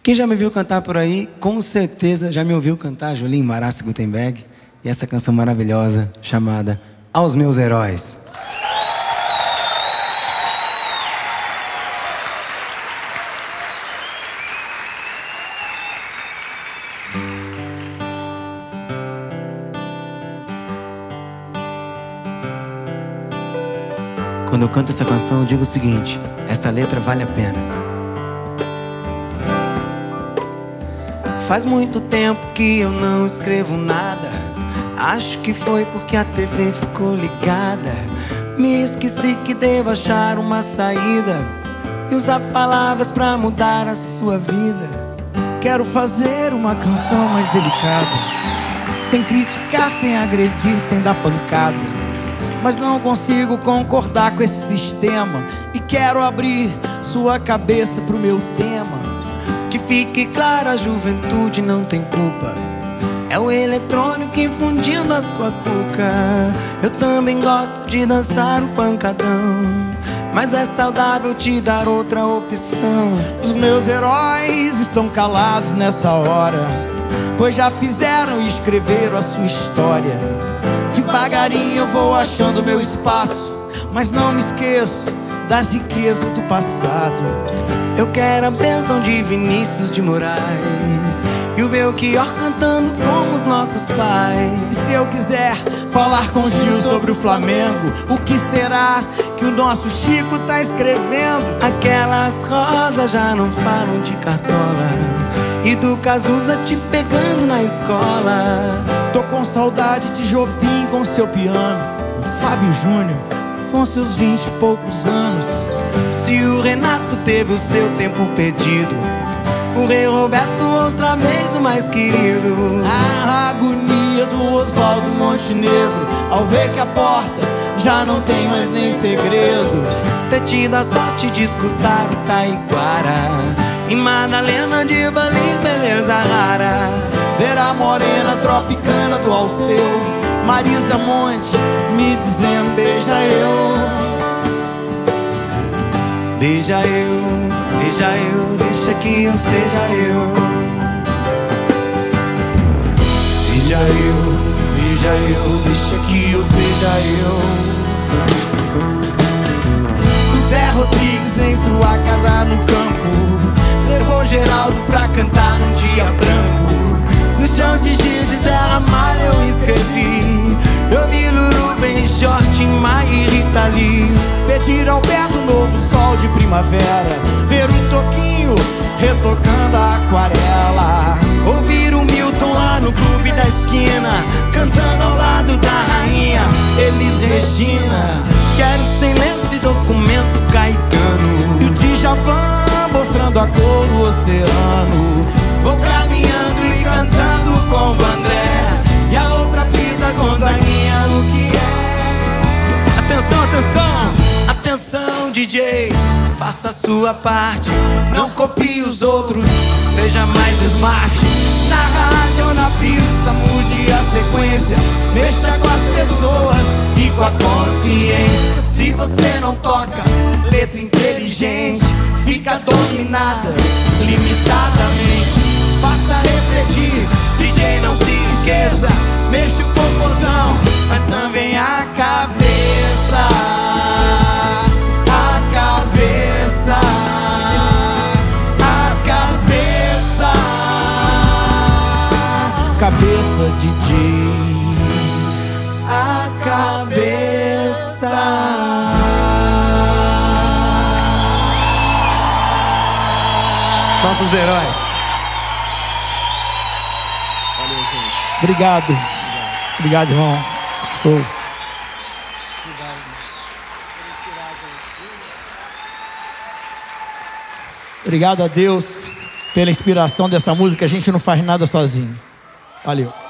Quem já me viu cantar por aí, com certeza já me ouviu cantar Jolim Marassi Gutenberg e essa canção maravilhosa chamada Aos Meus Heróis. Quando eu canto essa canção, eu digo o seguinte: essa letra vale a pena. Faz muito tempo que eu não escrevo nada. Acho que foi porque a TV ficou ligada. Me esqueci que devo achar uma saída e usar palavras pra mudar a sua vida. Quero fazer uma canção mais delicada, sem criticar, sem agredir, sem dar pancada. Mas não consigo concordar com esse sistema e quero abrir sua cabeça pro meu tema. Que fique claro, a juventude não tem culpa. É o eletrônico infundindo a sua cuca. Eu também gosto de dançar o pancadão, mas é saudável te dar outra opção. Os meus heróis estão calados nessa hora, pois já fizeram e escreveram a sua história. Devagarinho eu vou achando meu espaço, mas não me esqueço das riquezas do passado. Eu quero a bênção de Vinícius de Moraes e o Belchior cantando como os nossos pais. E se eu quiser falar com Gil sobre o Flamengo, o que será que o nosso Chico tá escrevendo? Aquelas rosas já não falam de cartola e do Cazuza te pegando na escola. Tô com saudade de Jobim com seu piano, o Fábio Júnior com seus 20 e poucos anos. Se o Renato teve o seu tempo perdido, o Rei Roberto outra vez o mais querido. A agonia do Oswaldo Montenegro ao ver que a porta já não tem mais nem segredo. Ter tido a sorte de escutar o Taiguara e Madalena de Valis, beleza rara. Ver a morena tropicana do Alceu, Marisa Monte me dizendo beija eu. Beija eu, deixa que eu seja eu. Beija eu, deixa que eu seja eu. O Zé Rodrigues em sua casa no campo levou Geraldo pra cantar num dia branco. No chão de giz de Zé Ramalho eu escrevi. Eu vi Lulu, Benjor, Tim Maia e Rita Lee. Pedir ao Beto um novo sol de primavera, ver o Toquinho retocando a aquarela. Ouvir o Milton lá no clube da esquina, cantando ao lado da rainha Elis Regina. Quero sem lenço e documento Caetano, e o Djavan mostrando a cor do oceano. Vou caminhando e cantando com o André, e a outra fita Gonzaguinha, o que é? Atenção, atenção, atenção DJ, faça a sua parte, não copie os outros, seja mais smart. Na rádio ou na pista, mude a sequência, mexa com as pessoas e com a consciência. Se você não toca letra inteligente, fica dominada limitadamente. Faça refletir, DJ, não se esqueça, mexe o popozão, mas também a cabeça. A cabeça. A cabeça. Cabeça, DJ. A cabeça. Nossos heróis. Obrigado. Obrigado, irmão. Sou. Obrigado a Deus pela inspiração dessa música. A gente não faz nada sozinho. Valeu.